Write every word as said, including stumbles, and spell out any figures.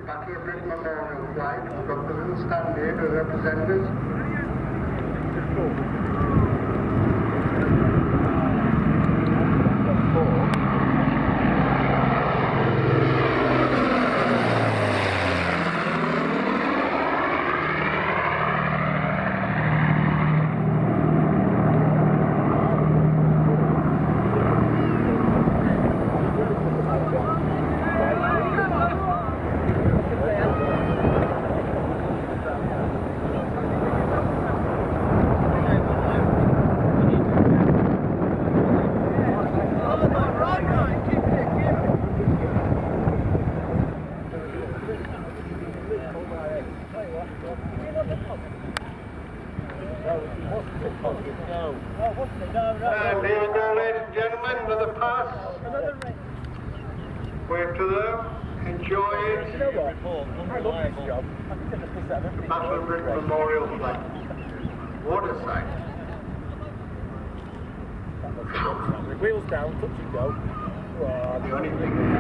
Battle of Britain Memorial flag from the little stand here to the representatives. And here we go, ladies and gentlemen, to the pass. Wave to them, enjoy it. Battle of Britain Memorial flag. What a sight. Wheels down, touch and go. The only thing